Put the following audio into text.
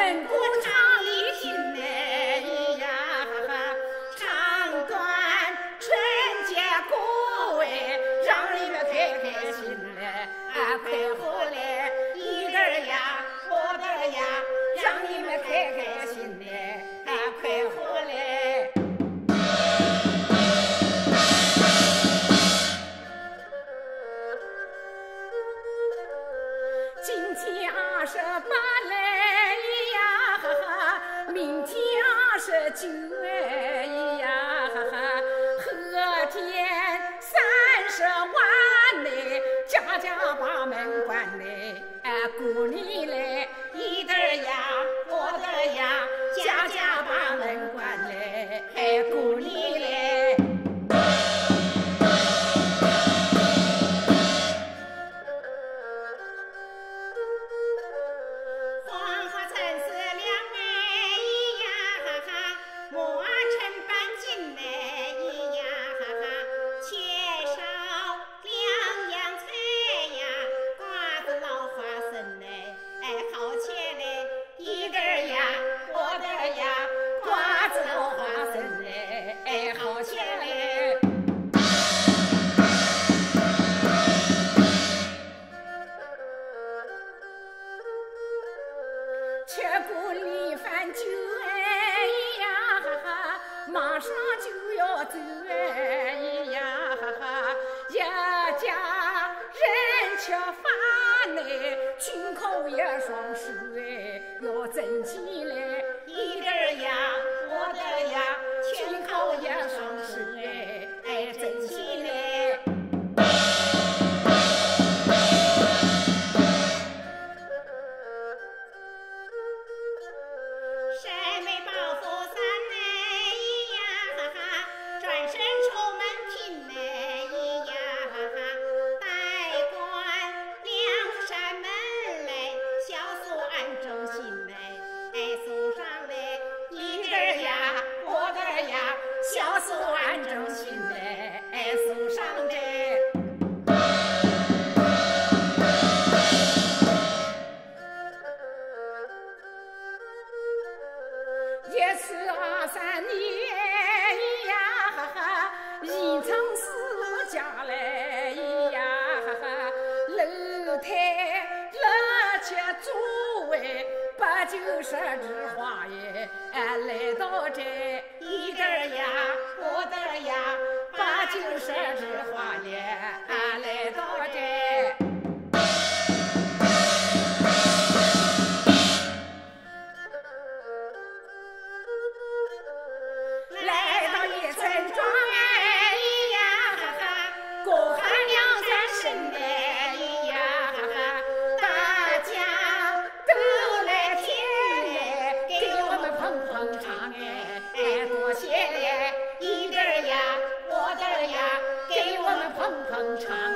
人不常理听哎呀，唱段春节歌哎，让人们开开心嘞，快活嘞，一个儿呀，我的儿呀，让你们开开心嘞，快活嘞。今天28嘞呀，明天29哎呀，后天30晚嘞，家家把门关嘞，过年嘞，一的儿呀，我的儿呀，家家把门关嘞，过年嘞。吃过里饭酒哎呀，马上就要走哎呀，一家人吃饭嘞，亲口一双手哎，要整起来，一个儿呀，我的儿呀，亲口一双手哎，整起来。小手安正心嘞，手上的。143年呀，延长4家嘞呀，楼台乐起座位，8、9、10枝花耶，来到这一个儿呀，我的儿呀，8、9、10枝花耶，来到这。来到一村庄哎呀，过寒2、3声哎呀，大家都来听哎，给我们捧捧场哎，多谢嘞，一个儿呀，我的儿呀，给我们捧捧场。